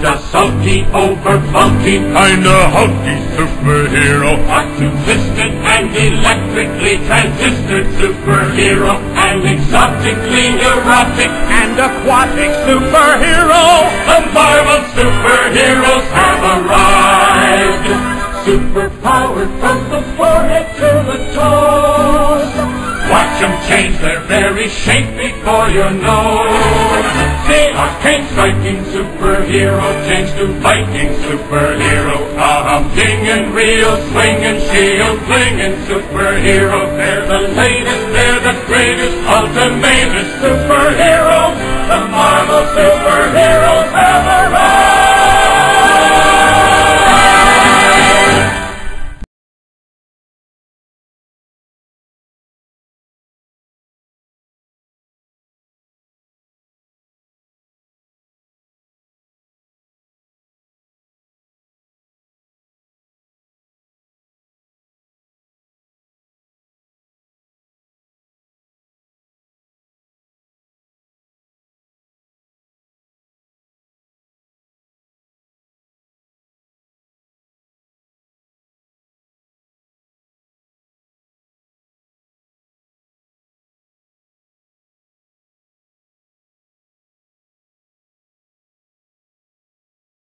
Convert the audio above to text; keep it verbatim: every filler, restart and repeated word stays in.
a sulky, over-funky, kinda hunky superhero. a twisted and electrically transistored superhero, an exotically erotic And aquatic superhero. The Marvel superheroes have arrived. Superpowered from the forehead to the toes. Watch them change their very shape before your nose. The arcane striking superhero changed to Viking superhero. A humdinging, real swinging, shield flinging superhero. They're the latest, they're the greatest, ultimate superhero.